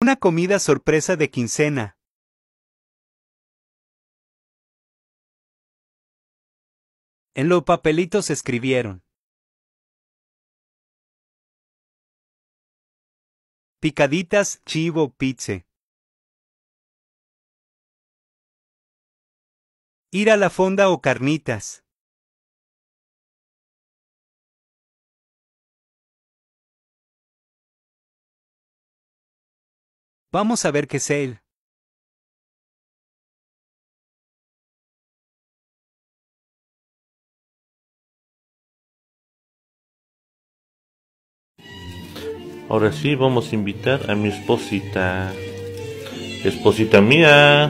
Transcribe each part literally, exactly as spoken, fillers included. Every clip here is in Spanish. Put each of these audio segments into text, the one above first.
Una comida sorpresa de quincena. En los papelitos escribieron: picaditas, chivo, pizza. Ir a la fonda o carnitas. Vamos a ver qué es él. Ahora sí, vamos a invitar a mi esposita. Esposita mía.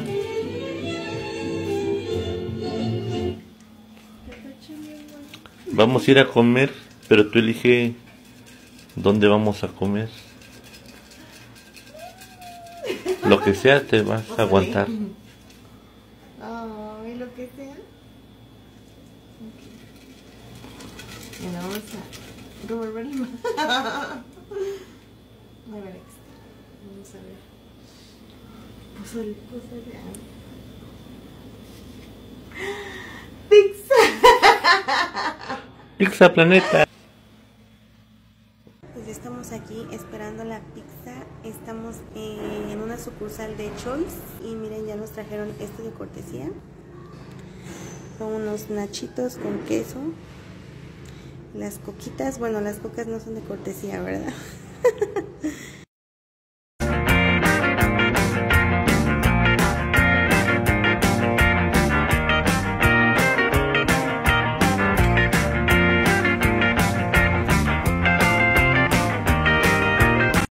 Vamos a ir a comer, pero tú elige dónde vamos a comer. Lo que sea te vas a aguantar. Ay, lo que sea. Bueno, vamos a revolver más. A ver, vamos a ver. Pozole, pozole. ¡Pizza! Pizza Planeta. Pues ya estamos aquí esperando la pizza. Estamos en una sucursal de Choice. Y miren, ya nos trajeron esto de cortesía. Son unos nachitos con queso. Las coquitas, bueno, las cocas no son de cortesía, ¿verdad?